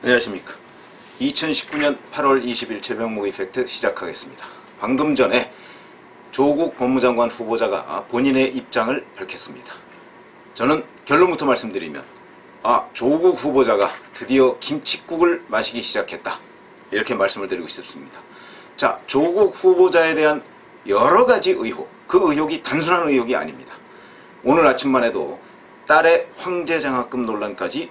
안녕하십니까. 2019년 8월 20일 최병목 이펙트 시작하겠습니다. 방금 전에 조국 법무장관 후보자가 본인의 입장을 밝혔습니다. 저는 결론부터 말씀드리면 조국 후보자가 드디어 김칫국을 마시기 시작했다, 이렇게 말씀을 드리고 싶습니다. 자, 조국 후보자에 대한 여러가지 의혹, 그 의혹이 단순한 의혹이 아닙니다. 오늘 아침만 해도 딸의 황제장학금 논란까지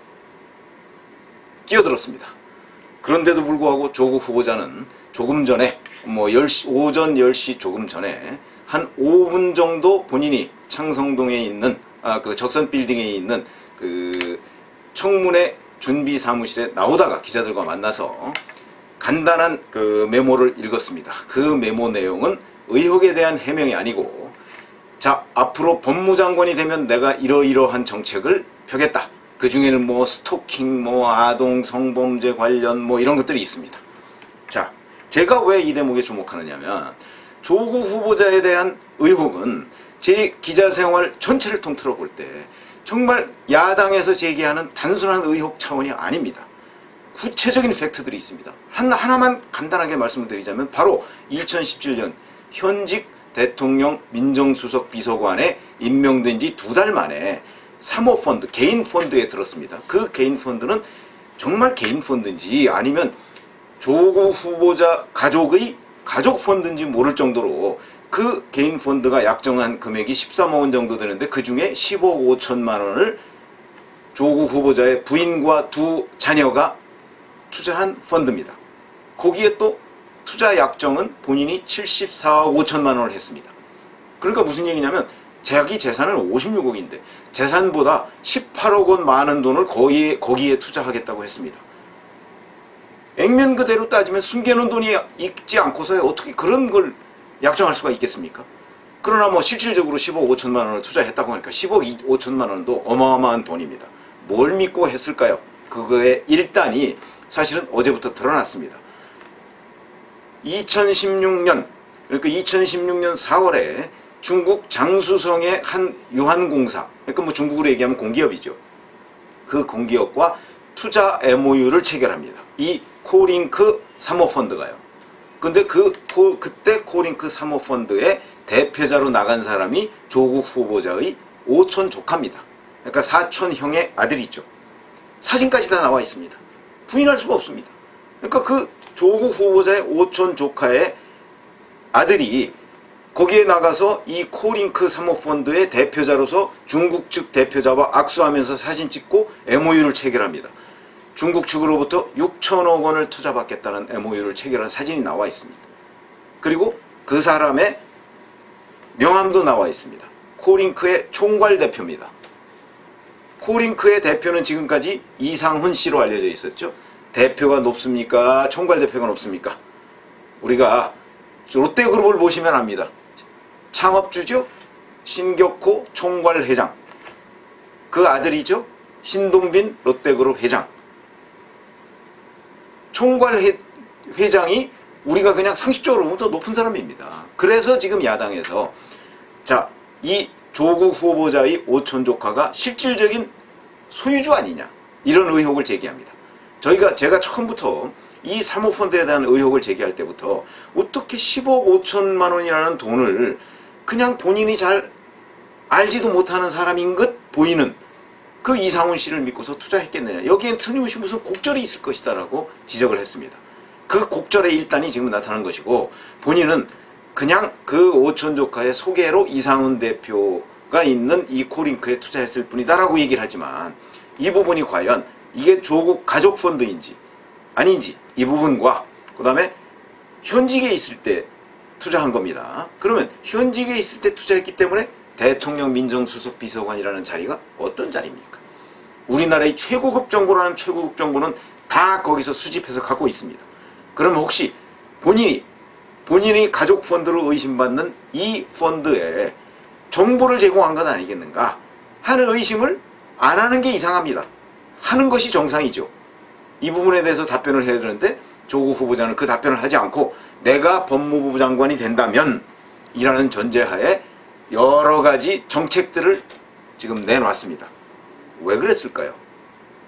끼어들었습니다. 그런데도 불구하고 조국 후보자는 조금 전에 오전 10시 조금 전에 한 5분 정도 본인이 창성동에 있는 그 적선 빌딩에 있는 그 청문회 준비 사무실에 나오다가 기자들과 만나서 간단한 그 메모를 읽었습니다. 그 메모 내용은 의혹에 대한 해명이 아니고, 자, 앞으로 법무장관이 되면 내가 이러이러한 정책을 펴겠다. 그 중에는 스토킹, 아동 성범죄 관련 이런 것들이 있습니다. 자, 제가 왜 이 대목에 주목하느냐면, 조국 후보자에 대한 의혹은 제 기자 생활 전체를 통틀어 볼 때 정말 야당에서 제기하는 단순한 의혹 차원이 아닙니다. 구체적인 팩트들이 있습니다. 하나만 간단하게 말씀을 드리자면, 바로 2017년 현직 대통령 민정수석 비서관에 임명된 지 2달 만에 사모펀드, 개인 펀드에 들었습니다. 그 개인 펀드는 정말 개인 펀드인지 아니면 조국 후보자 가족의 가족 펀드인지 모를 정도로 그 개인 펀드가 약정한 금액이 13억 원 정도 되는데, 그 중에 10억 5천만 원을 조국 후보자의 부인과 2 자녀가 투자한 펀드입니다. 거기에 또 투자 약정은 본인이 74억 5천만 원을 했습니다. 그러니까 무슨 얘기냐면, 자기 재산은 56억인데 재산보다 18억 원 많은 돈을 거기에 투자하겠다고 했습니다. 액면 그대로 따지면 숨겨놓은 돈이 있지 않고서야 어떻게 그런 걸 약정할 수가 있겠습니까? 그러나 실질적으로 10억 5천만 원을 투자했다고 하니까 10억 5천만 원도 어마어마한 돈입니다. 뭘 믿고 했을까요? 그거의 일단이 사실은 어제부터 드러났습니다. 2016년, 그러니까 2016년 4월에 중국 장수성의 한 유한공사, 그러니까 중국으로 얘기하면 공기업이죠. 그 공기업과 투자 MOU를 체결합니다. 이 코링크 사모펀드가요. 근데 그때 코링크 사모펀드의 대표자로 나간 사람이 조국 후보자의 오촌 조카입니다. 그러니까 사촌형의 아들이죠. 사진까지 다 나와 있습니다. 부인할 수가 없습니다. 그러니까 그 조국 후보자의 오촌 조카의 아들이 거기에 나가서 이 코링크 사모펀드의 대표자로서 중국 측 대표자와 악수하면서 사진 찍고 MOU를 체결합니다. 중국 측으로부터 6천억 원을 투자받겠다는 MOU를 체결한 사진이 나와 있습니다. 그리고 그 사람의 명함도 나와 있습니다. 코링크의 총괄 대표입니다. 코링크의 대표는 지금까지 이상훈 씨로 알려져 있었죠. 대표가 높습니까? 총괄 대표가 높습니까? 우리가 롯데그룹을 보시면 압니다. 창업주죠? 신격호 총괄 회장. 그 아들이죠? 신동빈 롯데그룹 회장. 총괄 회장이 우리가 그냥 상식적으로 보면 더 높은 사람입니다. 그래서 지금 야당에서 이 조국 후보자의 오촌 조카가 실질적인 소유주 아니냐, 이런 의혹을 제기합니다. 제가 처음부터 이 사모펀드에 대한 의혹을 제기할 때부터 어떻게 10억 5천만 원이라는 돈을 그냥 본인이 잘 알지도 못하는 사람인 것 보이는 그 이상훈 씨를 믿고서 투자했겠느냐, 여기엔 틀림없이 무슨 곡절이 있을 것이다 라고 지적을 했습니다. 그 곡절의 일단이 지금 나타난 것이고, 본인은 그냥 그 오촌 조카의 소개로 이상훈 대표가 있는 이 코링크에 투자했을 뿐이다 라고 얘기를 하지만, 이 부분이 과연 이게 조국 가족 펀드인지 아닌지, 이 부분과 그 다음에 현직에 있을 때 투자한 겁니다. 그러면 현직에 있을 때 투자했기 때문에 대통령 민정수석 비서관이라는 자리가 어떤 자리입니까? 우리나라의 최고급 정보라는 최고급 정보는 다 거기서 수집해서 갖고 있습니다. 그러면 혹시 본인이 가족 펀드로 의심받는 이 펀드에 정보를 제공한 건 아니겠는가 하는 의심을 안 하는 게 이상합니다. 하는 것이 정상이죠. 이 부분에 대해서 답변을 해야 되는데 조국 후보자는 그 답변을 하지 않고 내가 법무부 장관이 된다면 이라는 전제하에 여러 가지 정책들을 지금 내놨습니다. 왜 그랬을까요?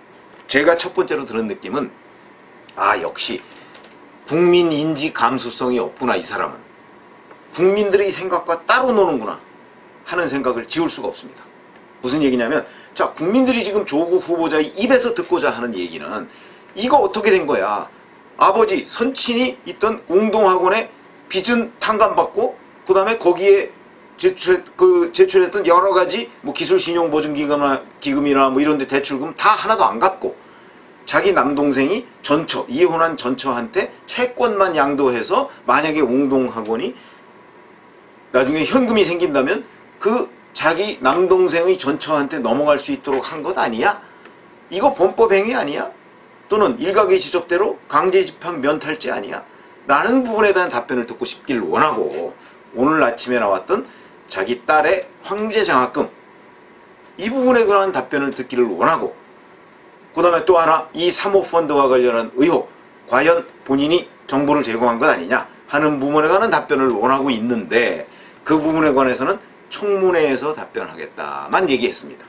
제가 첫 번째로 들은 느낌은 역시 국민 인지 감수성이 없구나. 이 사람은 국민들의 생각과 따로 노는구나 하는 생각을 지울 수가 없습니다. 무슨 얘기냐면, 자, 국민들이 지금 조국 후보자의 입에서 듣고자 하는 얘기는 이거 어떻게 된 거야. 아버지 선친이 있던 웅동학원에 빚은 탕감받고 그 다음에 거기에 제출했던 여러 가지 뭐 기술신용보증기금이나 뭐 이런 데 대출금 다 하나도 안 갚고 자기 남동생이 이혼한 전처한테 채권만 양도해서 만약에 웅동학원이 나중에 현금이 생긴다면 그 자기 남동생의 전처한테 넘어갈 수 있도록 한 것 아니야? 이거 범법행위 아니야? 또는 일각의 지적대로 강제집행 면탈죄 아니야? 라는 부분에 대한 답변을 듣고 싶길 원하고, 오늘 아침에 나왔던 자기 딸의 황제장학금 이 부분에 관한 답변을 듣기를 원하고, 그 다음에 또 하나 이 사모펀드와 관련한 의혹, 과연 본인이 정보를 제공한 것 아니냐 하는 부분에 관한 답변을 원하고 있는데, 그 부분에 관해서는 청문회에서 답변하겠다만 얘기했습니다.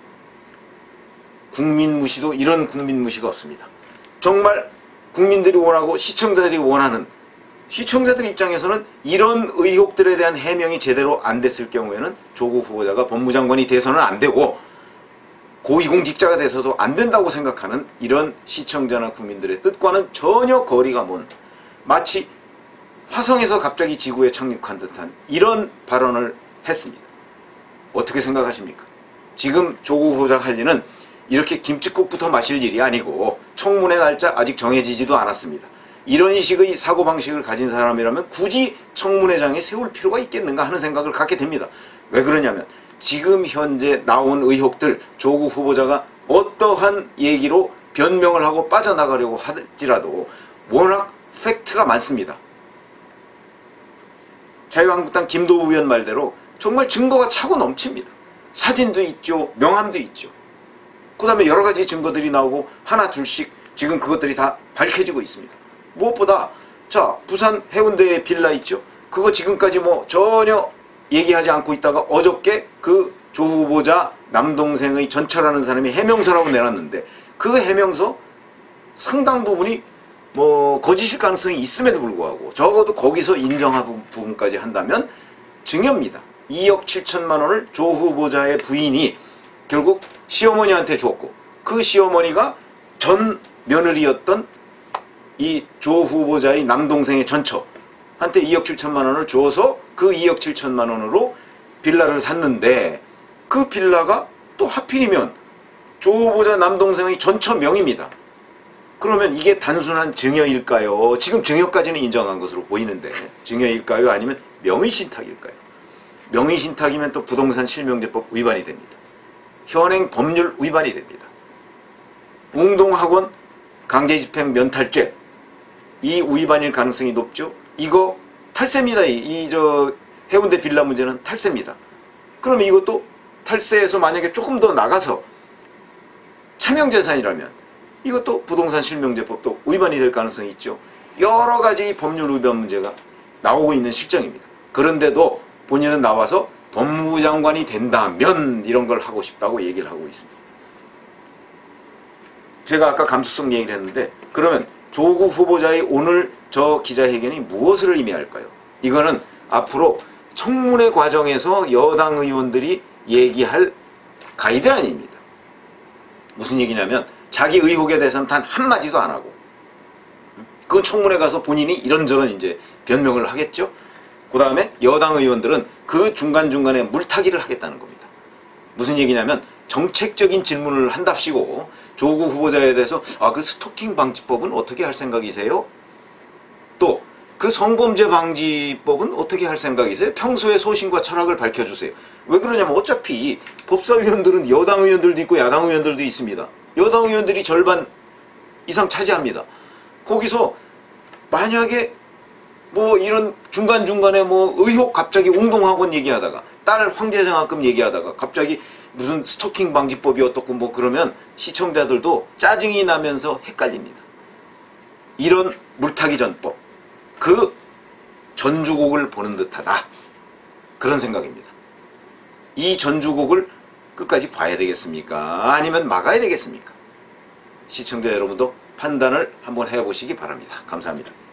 국민무시도 이런 국민무시가 없습니다. 정말 국민들이 원하고 시청자들이 원하는, 시청자들 입장에서는 이런 의혹들에 대한 해명이 제대로 안 됐을 경우에는 조국 후보자가 법무장관이 돼서는 안 되고 고위공직자가 돼서도 안 된다고 생각하는 이런 시청자나 국민들의 뜻과는 전혀 거리가 먼, 마치 화성에서 갑자기 지구에 착륙한 듯한 이런 발언을 했습니다. 어떻게 생각하십니까? 지금 조국 후보자가 할 일은 이렇게 김칫국부터 마실 일이 아니고, 청문회 날짜 아직 정해지지도 않았습니다. 이런 식의 사고방식을 가진 사람이라면 굳이 청문회장에 세울 필요가 있겠는가 하는 생각을 갖게 됩니다. 왜 그러냐면 지금 현재 나온 의혹들, 조국 후보자가 어떠한 얘기로 변명을 하고 빠져나가려고 할지라도 워낙 팩트가 많습니다. 자유한국당 김도우 의원 말대로 정말 증거가 차고 넘칩니다. 사진도 있죠. 명함도 있죠. 그 다음에 여러 가지 증거들이 나오고 하나 둘씩 지금 그것들이 다 밝혀지고 있습니다. 무엇보다 자, 부산 해운대에 빌라 있죠. 그거 지금까지 뭐 전혀 얘기하지 않고 있다가 어저께 그 조 후보자 남동생의 전처라는 사람이 해명서라고 내놨는데, 그 해명서 상당 부분이 뭐 거짓일 가능성이 있음에도 불구하고 적어도 거기서 인정하는 부분까지 한다면 증여입니다. 2억 7천만 원을 조 후보자의 부인이 결국 시어머니한테 주었고, 그 시어머니가 전 며느리였던 이 조 후보자의 남동생의 전처한테 2억 7천만 원을 주어서 그 2억 7천만 원으로 빌라를 샀는데, 그 빌라가 또 하필이면 조 후보자 남동생의 전처 명의입니다. 그러면 이게 단순한 증여일까요? 지금 증여까지는 인정한 것으로 보이는데 증여일까요? 아니면 명의신탁일까요? 명의신탁이면 또 부동산 실명제법 위반이 됩니다. 현행 법률 위반이 됩니다. 웅동학원 강제집행 면탈죄, 이 위반일 가능성이 높죠. 이거 탈세입니다. 이 해운대 빌라 문제는 탈세입니다. 그러면 이것도 탈세에서 만약에 조금 더 나가서 차명재산이라면 이것도 부동산 실명제법도 위반이 될 가능성이 있죠. 여러 가지 법률 위반 문제가 나오고 있는 실정입니다. 그런데도 본인은 나와서 법무부 장관이 된다면 이런 걸 하고 싶다고 얘기를 하고 있습니다. 제가 아까 감수성 얘기를 했는데, 그러면 조국 후보자의 오늘 저 기자회견이 무엇을 의미할까요? 이거는 앞으로 청문회 과정에서 여당 의원들이 얘기할 가이드라인입니다. 무슨 얘기냐면 자기 의혹에 대해서는 단 한마디도 안 하고, 그 청문회 가서 본인이 이런저런 이제 변명을 하겠죠. 그 다음에 여당 의원들은 그 중간중간에 물타기를 하겠다는 겁니다. 무슨 얘기냐면 정책적인 질문을 한답시고 조국 후보자에 대해서 그 스토킹 방지법은 어떻게 할 생각이세요? 또 그 성범죄 방지법은 어떻게 할 생각이세요? 평소의 소신과 철학을 밝혀주세요. 왜 그러냐면 어차피 법사위원들은 여당 의원들도 있고 야당 의원들도 있습니다. 여당 의원들이 절반 이상 차지합니다. 거기서 만약에 뭐 이런 중간중간에 뭐 의혹 갑자기 웅동학원 얘기하다가 딸 황제장학금 얘기하다가 갑자기 무슨 스토킹 방지법이 어떻고 뭐 그러면 시청자들도 짜증이 나면서 헷갈립니다. 이런 물타기 전법, 그 전주곡을 보는 듯하다, 그런 생각입니다. 이 전주곡을 끝까지 봐야 되겠습니까? 아니면 막아야 되겠습니까? 시청자 여러분도 판단을 한번 해보시기 바랍니다. 감사합니다.